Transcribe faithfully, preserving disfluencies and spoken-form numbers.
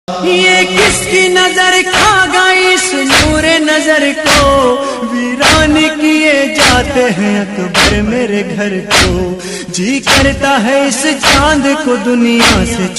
ये किसकी नजर खा गई इस नूरे नजर को, वीरान किए जाते हैं अकबर मेरे घर को। जी करता है इस चांद को दुनिया से